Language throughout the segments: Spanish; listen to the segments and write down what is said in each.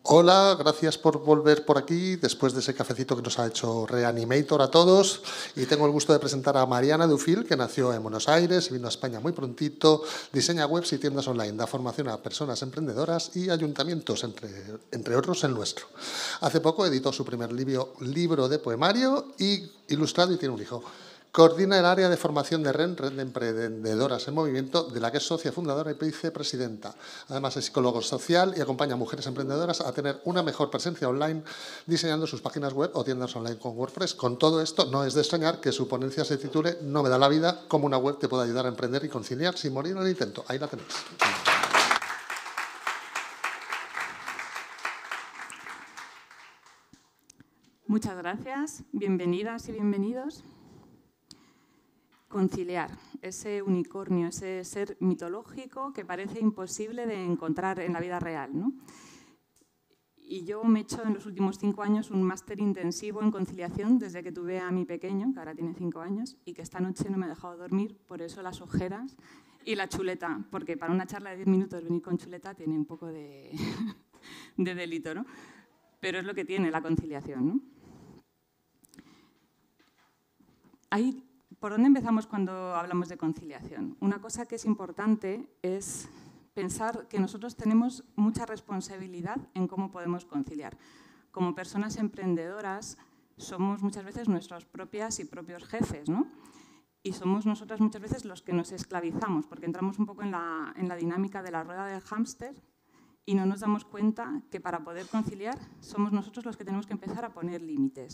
Hola, gracias por volver por aquí después de ese cafecito que nos ha hecho Reanimator a todos. Y tengo el gusto de presentar a Mariana Dufil, que nació en Buenos Aires y vino a España muy prontito. Diseña webs y tiendas online, da formación a personas emprendedoras y ayuntamientos, entre otros el nuestro. Hace poco editó su primer libro de poemario y ilustrado y tiene un hijo. Coordina el área de formación de REN, Red de Emprendedoras en Movimiento, de la que es socia fundadora y vicepresidenta. Además es psicólogo social y acompaña a mujeres emprendedoras a tener una mejor presencia online diseñando sus páginas web o tiendas online con WordPress. Con todo esto, no es de extrañar que su ponencia se titule No me da la vida, cómo una web te puede ayudar a emprender y conciliar sin morir en el intento. Ahí la tenéis. Muchas gracias, bienvenidas y bienvenidos. Conciliar, ese unicornio, ese ser mitológico que parece imposible de encontrar en la vida real, ¿no? Y yo me he hecho en los últimos 5 años un máster intensivo en conciliación desde que tuve a mi pequeño, que ahora tiene 5 años, y que esta noche no me ha dejado dormir, por eso las ojeras y la chuleta, porque para una charla de 10 minutos venir con chuleta tiene un poco de delito, ¿no? Pero es lo que tiene la conciliación, ¿no? ¿Por dónde empezamos cuando hablamos de conciliación? Una cosa que es importante es pensar que nosotros tenemos mucha responsabilidad en cómo podemos conciliar. Como personas emprendedoras somos muchas veces nuestros propias y propios jefes, ¿no? Y somos nosotras muchas veces los que nos esclavizamos, porque entramos un poco en la dinámica de la rueda del hámster y no nos damos cuenta que para poder conciliar somos nosotros los que tenemos que empezar a poner límites.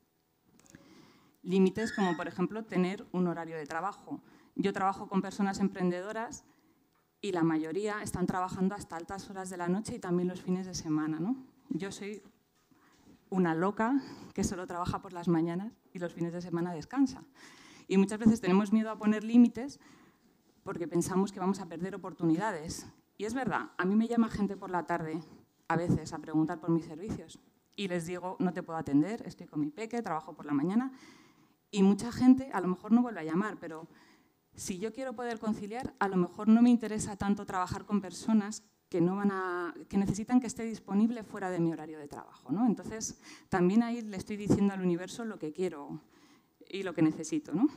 Límites como, por ejemplo, tener un horario de trabajo. Yo trabajo con personas emprendedoras y la mayoría están trabajando hasta altas horas de la noche y también los fines de semana, ¿no? Yo soy una loca que solo trabaja por las mañanas y los fines de semana descansa. Y muchas veces tenemos miedo a poner límites porque pensamos que vamos a perder oportunidades. Y es verdad, a mí me llama gente por la tarde, a veces, a preguntar por mis servicios. Y les digo, no te puedo atender, estoy con mi peque, trabajo por la mañana. Y mucha gente a lo mejor no vuelve a llamar, pero si yo quiero poder conciliar, a lo mejor no me interesa tanto trabajar con personas que necesitan que esté disponible fuera de mi horario de trabajo, ¿no? Entonces, también ahí le estoy diciendo al universo lo que quiero y lo que necesito, ¿no?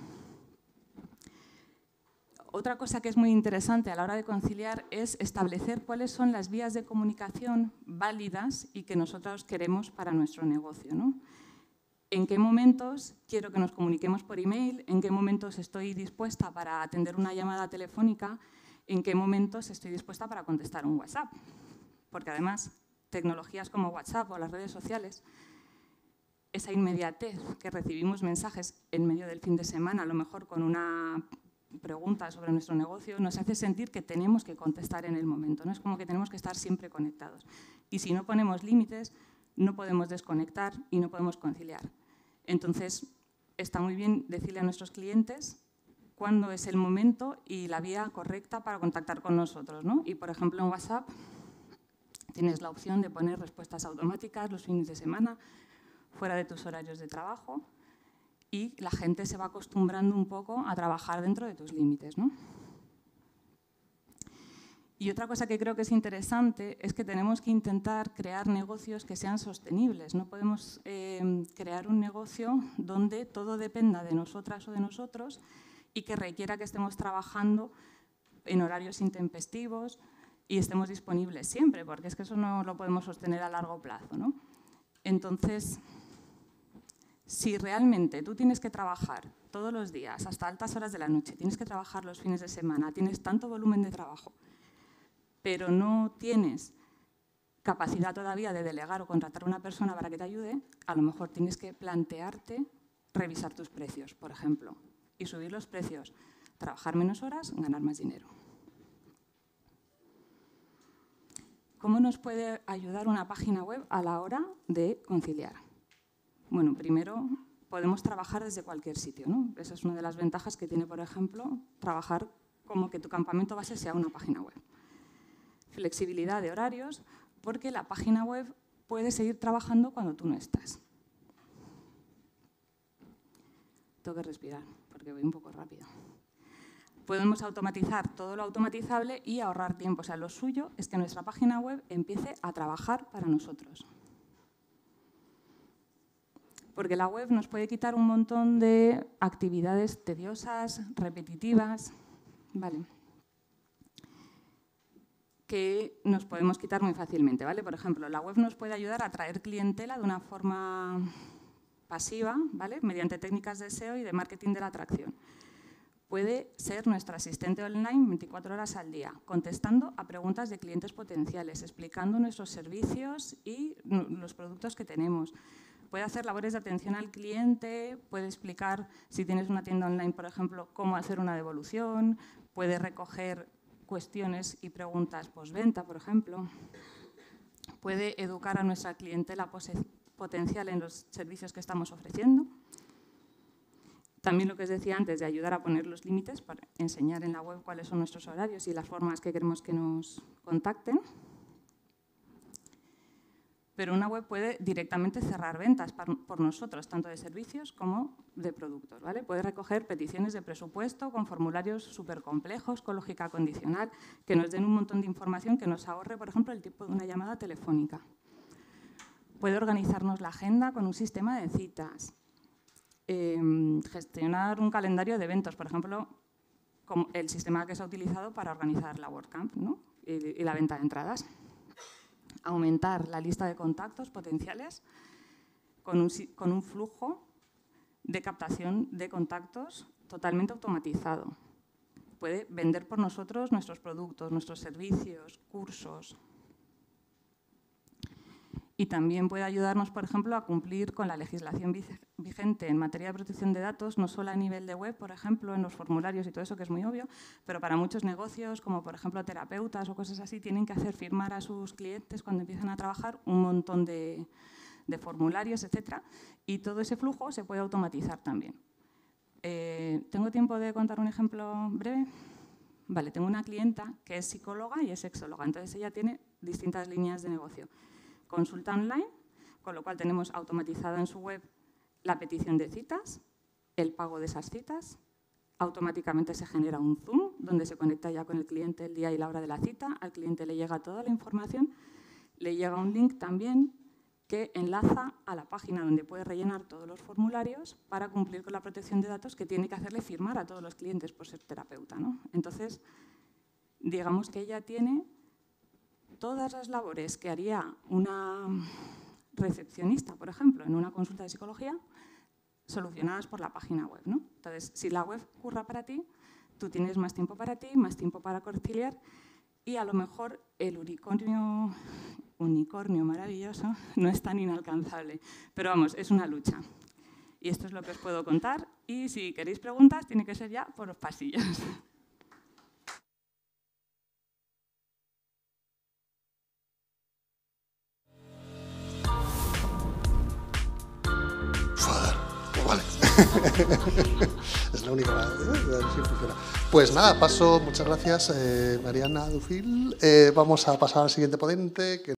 Otra cosa que es muy interesante a la hora de conciliar es establecer cuáles son las vías de comunicación válidas y que nosotros queremos para nuestro negocio, ¿no? ¿En qué momentos quiero que nos comuniquemos por email? ¿En qué momentos estoy dispuesta para atender una llamada telefónica? ¿En qué momentos estoy dispuesta para contestar un WhatsApp? Porque además, tecnologías como WhatsApp o las redes sociales, esa inmediatez que recibimos mensajes en medio del fin de semana, a lo mejor con una pregunta sobre nuestro negocio, nos hace sentir que tenemos que contestar en el momento, ¿no? Es como que tenemos que estar siempre conectados. Y si no ponemos límites, no podemos desconectar y no podemos conciliar. Entonces, está muy bien decirle a nuestros clientes cuándo es el momento y la vía correcta para contactar con nosotros, ¿no? Y, por ejemplo, en WhatsApp tienes la opción de poner respuestas automáticas los fines de semana, fuera de tus horarios de trabajo, y la gente se va acostumbrando un poco a trabajar dentro de tus límites, ¿no? Y otra cosa que creo que es interesante es que tenemos que intentar crear negocios que sean sostenibles. No podemos crear un negocio donde todo dependa de nosotras o de nosotros y que requiera que estemos trabajando en horarios intempestivos y estemos disponibles siempre, porque es que eso no lo podemos sostener a largo plazo, ¿no? Entonces, si realmente tú tienes que trabajar todos los días hasta altas horas de la noche, tienes que trabajar los fines de semana, tienes tanto volumen de trabajo, pero no tienes capacidad todavía de delegar o contratar a una persona para que te ayude, a lo mejor tienes que plantearte revisar tus precios, por ejemplo, y subir los precios, trabajar menos horas, ganar más dinero. ¿Cómo nos puede ayudar una página web a la hora de conciliar? Bueno, primero podemos trabajar desde cualquier sitio, ¿no? Esa es una de las ventajas que tiene, por ejemplo, trabajar como que tu campamento base sea una página web. Flexibilidad de horarios, porque la página web puede seguir trabajando cuando tú no estás. Tengo que respirar, porque voy un poco rápido. Podemos automatizar todo lo automatizable y ahorrar tiempo. O sea, lo suyo es que nuestra página web empiece a trabajar para nosotros. Porque la web nos puede quitar un montón de actividades tediosas, repetitivas, ¿vale? Que nos podemos quitar muy fácilmente, ¿vale? Por ejemplo, la web nos puede ayudar a atraer clientela de una forma pasiva, ¿vale? Mediante técnicas de SEO y de marketing de la atracción. Puede ser nuestra asistente online 24 horas al día, contestando a preguntas de clientes potenciales, explicando nuestros servicios y los productos que tenemos. Puede hacer labores de atención al cliente, puede explicar, si tienes una tienda online, por ejemplo, cómo hacer una devolución, puede recoger cuestiones y preguntas postventa, por ejemplo. Puede educar a nuestra clientela potencial en los servicios que estamos ofreciendo. También lo que os decía antes, de ayudar a poner los límites para enseñar en la web cuáles son nuestros horarios y las formas que queremos que nos contacten. Pero una web puede directamente cerrar ventas por nosotros, tanto de servicios como de productos, ¿vale? Puede recoger peticiones de presupuesto con formularios súper complejos, con lógica condicional, que nos den un montón de información que nos ahorre, por ejemplo, el tiempo de una llamada telefónica. Puede organizarnos la agenda con un sistema de citas, gestionar un calendario de eventos, por ejemplo, como el sistema que se ha utilizado para organizar la WordCamp, ¿no? y la venta de entradas. Aumentar la lista de contactos potenciales con un flujo de captación de contactos totalmente automatizado. Puede vender por nosotros nuestros productos, nuestros servicios, cursos. Y también puede ayudarnos, por ejemplo, a cumplir con la legislación vigente en materia de protección de datos, no solo a nivel de web, por ejemplo, en los formularios y todo eso, que es muy obvio, pero para muchos negocios, como por ejemplo terapeutas o cosas así, tienen que hacer firmar a sus clientes cuando empiezan a trabajar un montón de formularios, etcétera, y todo ese flujo se puede automatizar también. ¿Tengo tiempo de contar un ejemplo breve? Vale, tengo una clienta que es psicóloga y es sexóloga, entonces ella tiene distintas líneas de negocio. Consulta online, con lo cual tenemos automatizada en su web la petición de citas, el pago de esas citas, automáticamente se genera un Zoom donde se conecta ya con el cliente el día y la hora de la cita, al cliente le llega toda la información, le llega un link también que enlaza a la página donde puede rellenar todos los formularios para cumplir con la protección de datos que tiene que hacerle firmar a todos los clientes por ser terapeuta, ¿no? Entonces, digamos que ella tiene todas las labores que haría una recepcionista, por ejemplo, en una consulta de psicología, solucionadas por la página web, ¿no? Entonces, si la web curra para ti, tú tienes más tiempo para ti, más tiempo para conciliar y a lo mejor el unicornio maravilloso no es tan inalcanzable. Pero vamos, es una lucha. Y esto es lo que os puedo contar. Y si queréis preguntas, tiene que ser ya por los pasillos. Vale. Es la única manera. Pues nada, muchas gracias, Mariana Dufil. Vamos a pasar al siguiente ponente.